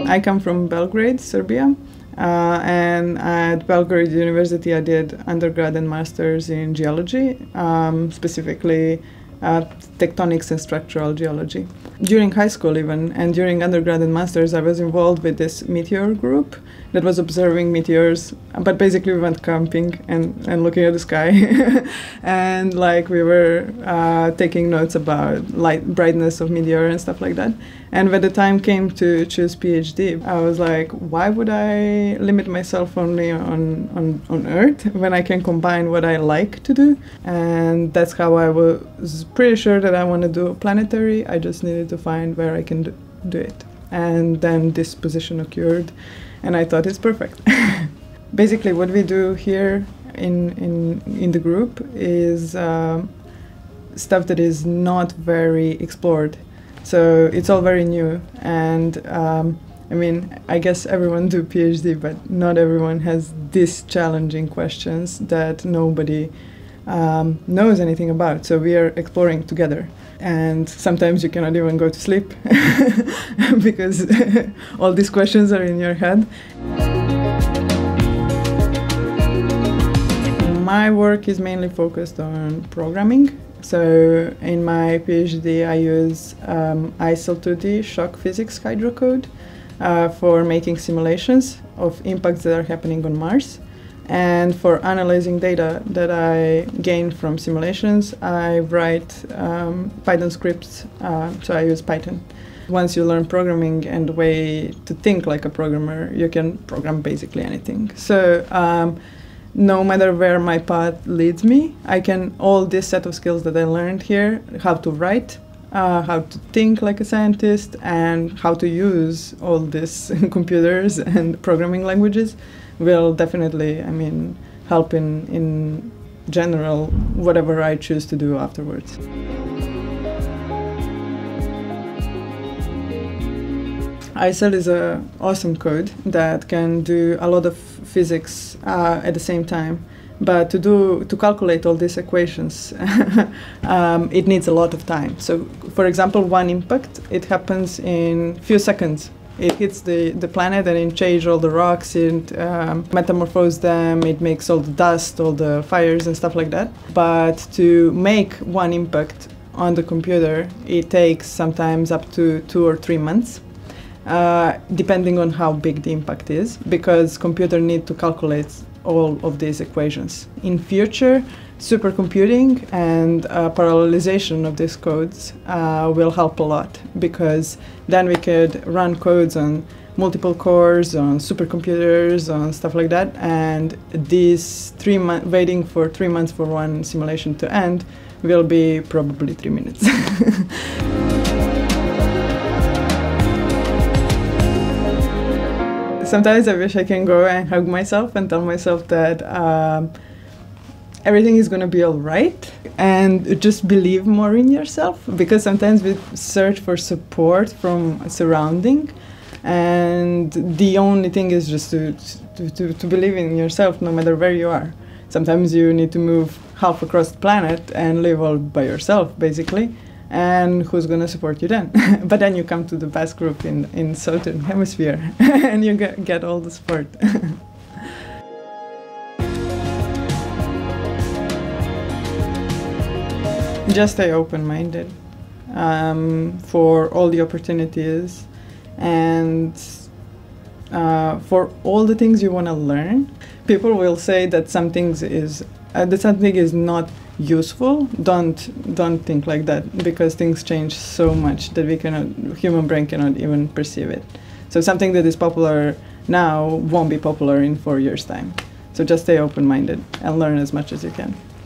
I come from Belgrade, Serbia, and at Belgrade University I did undergrad and masters in geology, specifically tectonics and structural geology. During high school even, and during undergrad and masters, I was involved with this meteor group that was observing meteors, but basically we went camping and looking at the sky. And like we were taking notes about light brightness of meteor and stuff like that. And when the time came to choose PhD, I was like, why would I limit myself only on Earth when I can combine what I like to do? And that's how I was pretty sure that I want to do planetary. I just needed to find where I can do it. And then this position occurred, and I thought it's perfect. Basically, what we do here in the group is stuff that is not very explored. So it's all very new, and I mean, I guess everyone do PhD, but not everyone has these challenging questions that nobody knows anything about. So we are exploring together. And sometimes you cannot even go to sleep because all these questions are in your head. My work is mainly focused on programming. So in my PhD I use ISIL 2D shock physics hydrocode for making simulations of impacts that are happening on Mars. And for analyzing data that I gain from simulations, I write Python scripts, so I use Python. Once you learn programming and the way to think like a programmer, you can program basically anything. So no matter where my path leads me, I can, all this set of skills that I learned here, how to write, how to think like a scientist, and how to use all these computers and programming languages, will definitely, I mean, help in general, whatever I choose to do afterwards. ISIL is an awesome code that can do a lot of physics at the same time. But to calculate all these equations, it needs a lot of time. So, for example, one impact, it happens in a few seconds. It hits the planet and it changes all the rocks, it metamorphoses them, it makes all the dust, all the fires and stuff like that. But to make one impact on the computer, it takes sometimes up to 2 or 3 months, depending on how big the impact is, because computer need to calculate all of these equations. In future, supercomputing and parallelization of these codes will help a lot, because then we could run codes on multiple cores, on supercomputers, on stuff like that, and these waiting for 3 months for one simulation to end will be probably 3 minutes. Sometimes I wish I can go and hug myself and tell myself that everything is going to be all right, and just believe more in yourself, because sometimes we search for support from surrounding, and the only thing is just to believe in yourself no matter where you are. Sometimes you need to move half across the planet and live all by yourself, basically. And who's going to support you then? But then you come to the best group in Southern Hemisphere and you get all the support. Just stay open-minded for all the opportunities and for all the things you want to learn. People will say that something is not useful. Don't think like that, because things change so much that human brain cannot even perceive it. So something that is popular now won't be popular in 4 years' time. So just stay open-minded and learn as much as you can.